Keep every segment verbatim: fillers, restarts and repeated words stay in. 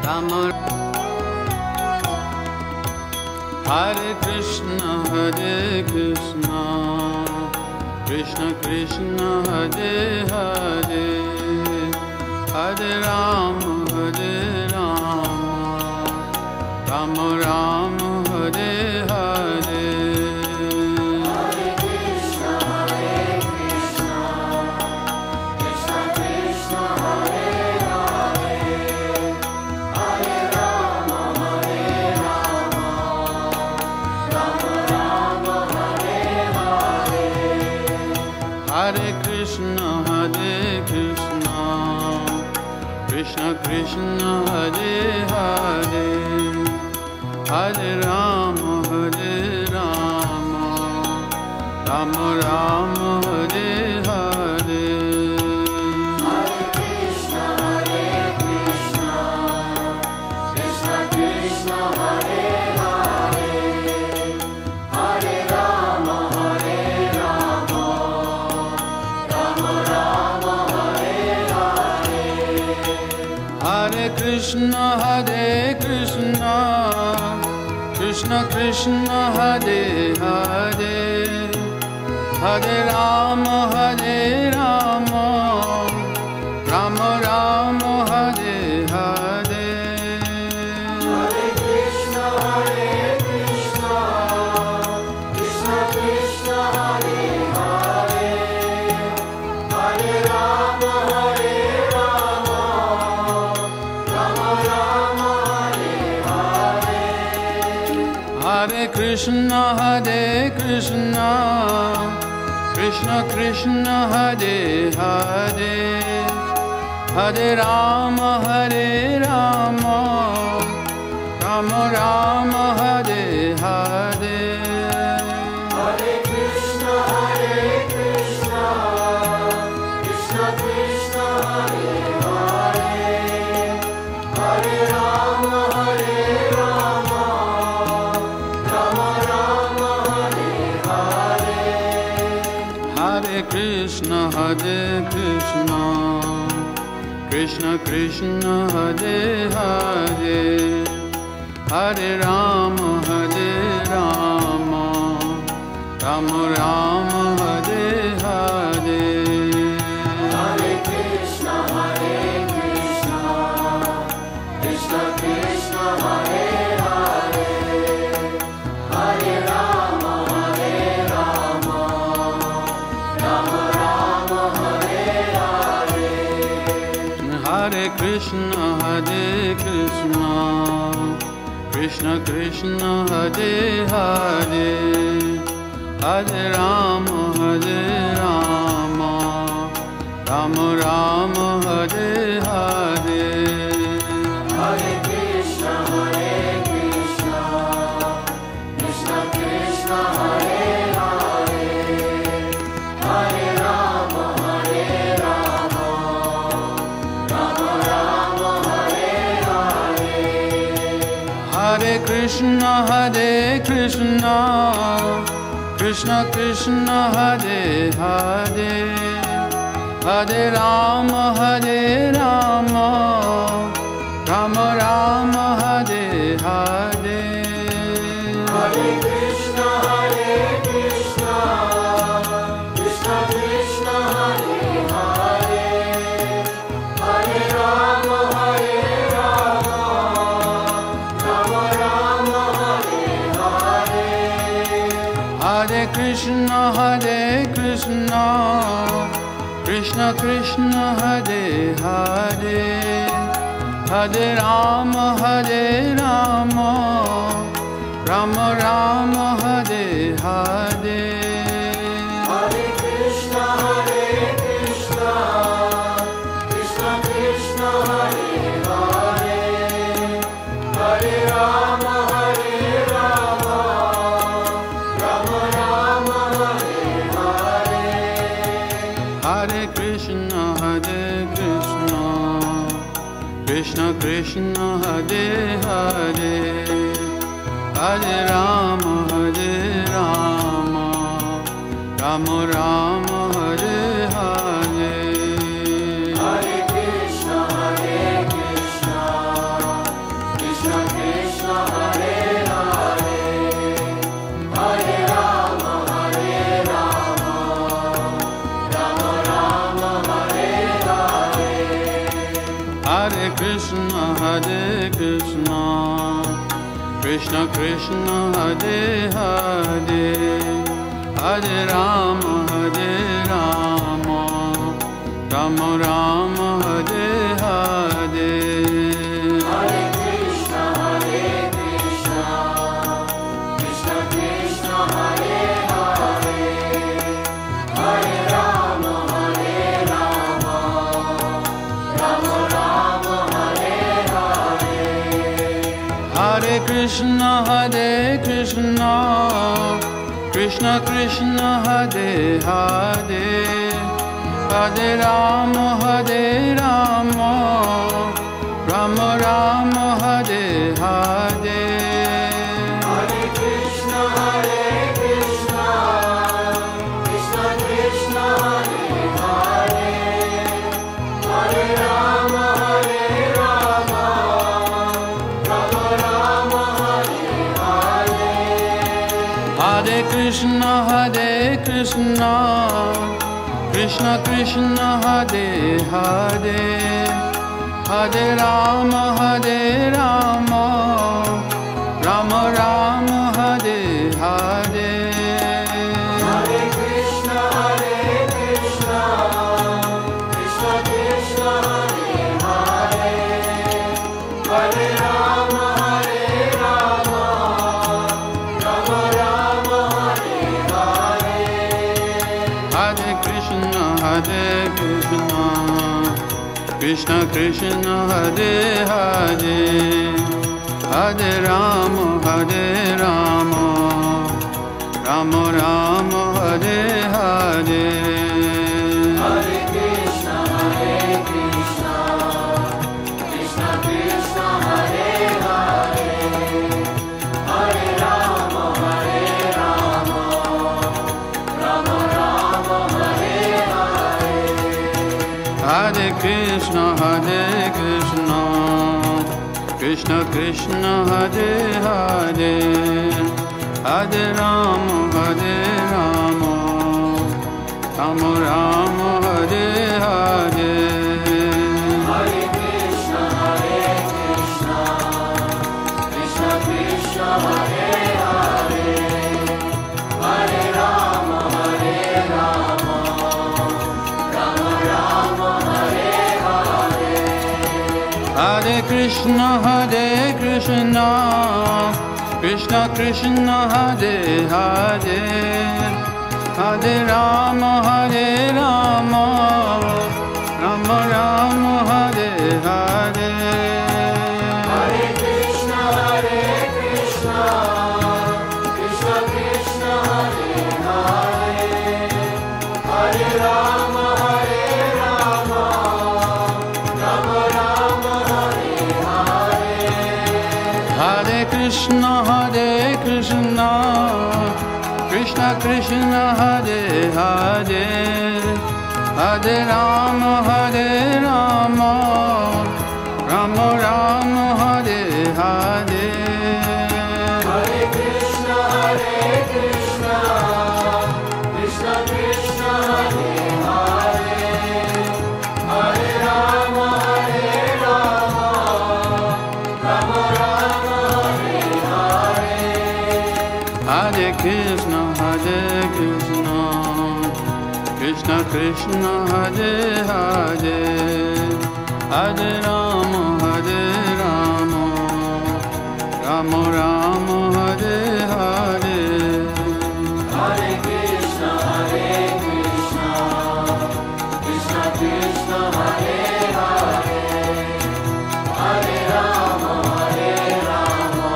Ram Hare Krishna Hare Krishna Krishna Krishna Hare Hare Hare Ram Hare Ram Ram Ram Hare Hare Hare Krishna Hare Krishna Krishna Krishna Hare Hare Hare Ram Hare Ram Ram Ram Hare Hare Hare Krishna Hare Krishna Krishna Krishna Hare Hare Hare Ram Hare Ram Ram Ram Hare Hare Hare Krishna Hare Krishna Krishna Krishna Hare Hare Hare Ram Hare Ram Ram Ram Hare Hare Hare Krishna Hare Krishna Krishna Krishna Hare Hare Hare Ram Hare Ram Ram Ram Hare Hare Hare Krishna Hare Krishna Krishna Krishna Hare Hare Hare Ram Hare Ram Ram Ram Hare Hare Hare Krishna Hare Krishna Krishna Krishna Hare Hare Hare Ram Hare Ram Ram Ram Hare Hare Hare Krishna Hare Krishna Krishna Krishna Hare Hare Hare Ram Hare Ram Ram Ram Hare Hare Hare Krishna Hare Krishna Krishna Krishna Hare Hare Hare Ram Hare Ram Ram Ram Hare Hare Hare Krishna Hare Krishna Krishna Krishna Hare Hare Hare Ram Hare Ram Ram Ram Hare Hare Hare Krishna Hare Krishna Krishna Krishna Hare Hare Hare Ram Hare Ram Ram Ram Hare Hare Hare Krishna Hare Krishna Krishna Krishna Hare Hare Hare Ram Hare Ram Ram Ram Hare Hare Hare Krishna Hare Krishna Krishna Krishna Hare Hare Hare Ram Hare Ram Ram Ram Hare Hare Hare Krishna Hare Krishna Krishna Krishna Hare Hare Hare Ram Hare Ram Ram Ram Hare Hare Hare Krishna Hare Krishna Krishna Krishna Hare Hare Hare Ram Hare Ram Ram Ram Hare Hare Hare Krishna Hare Krishna Krishna Krishna Hare Hare Hare Ram Hare Ram Ram Ram Hare Hare Hare Krishna Hare Krishna Krishna Krishna Hare Hare Hare Ram Hare Ram Ram Ram Hare Hare Hare Krishna Hare Krishna Krishna, Hare Krishna, Krishna Krishna, Hare Hare, Hare Rama, Hare Rama, Rama Rama, Hare Hare. Hare Krishna, Hare Krishna, Krishna Krishna, Hare Hare, Hare Rama, Hare Rama, Rama Rama, Hare Hare. Hare Krishna, Hare Krishna, Krishna Krishna, Hare Hare, Hare Rama, Hare Rama, Rama Rama, Hare Hare. Hare Krishna, Hare Krishna, Krishna Krishna, Hare Hare, Hare Rama, Hare Rama, Rama Rama, Hare Hare. Hare Krishna, Hare Krishna, Krishna Krishna, Hare Hare, Hare Rama, Hare Rama, Rama Rama, Hare Hare. Hare Krishna, Hare Krishna, Krishna Krishna, Hare Hare, Hare Rama, Hare Rama, Rama Rama, Hare Hare. Hare Krishna, Hare Krishna, Krishna Krishna, Hare Hare, Hare Rama, Hare Rama, Rama Rama, Hare Hare. Hare Krishna, Hare Krishna, Krishna Krishna, Hare Hare, Hare Rama, Hare Rama, Rama Rama, Hare Hare. Hare Krishna, Hare Krishna, Krishna Krishna, Hare Hare, Hare Rama, Hare Rama, Rama Rama, Hare Hare. Hare Krishna, Hare Krishna, Krishna Krishna, Hare Hare, Hare Rama, Hare Rama, Rama Rama, Hare Hare. Hare Krishna, Hare Krishna, Krishna Krishna, Hare Hare, Hare Rama, Hare Rama, Rama Rama, Hare Hare. Hare Krishna, Hare Krishna, Krishna Krishna, Hare Hare, Hare Rama, Hare Rama, Rama Rama, Hare Hare. Hare Krishna, Hare Krishna, Krishna Krishna, Hare Hare, Hare Rama, Hare Rama, Rama Rama, Hare Hare. Hare Krishna, Hare Krishna, Krishna Krishna, Hare Hare, Hare Rama, Hare Rama, Rama Rama, Hare Hare. Hare Krishna, Hare Krishna, Krishna Krishna, Hare Hare, Hare Rama, Hare Rama, Rama Rama, Hare Hare. Hare Krishna, Hare Krishna, Krishna Krishna, Hare Hare, Hare Rama, Hare Rama,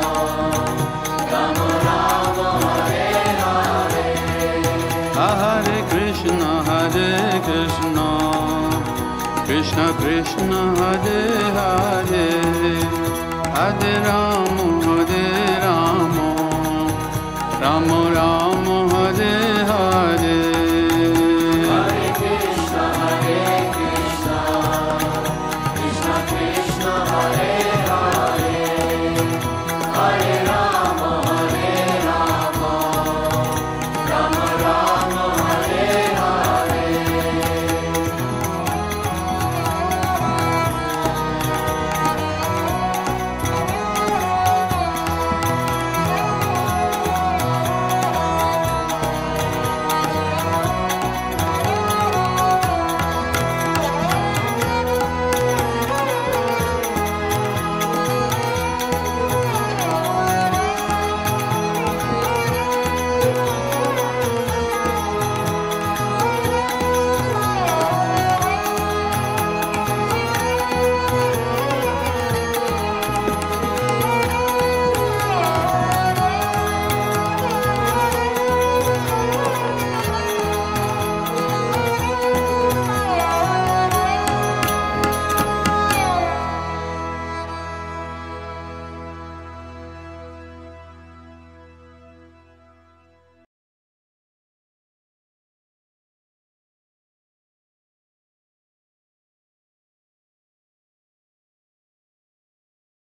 Rama Rama, Hare Hare. Hare Krishna, Hare Krishna, Krishna Krishna, Hare Hare, Hare Rama,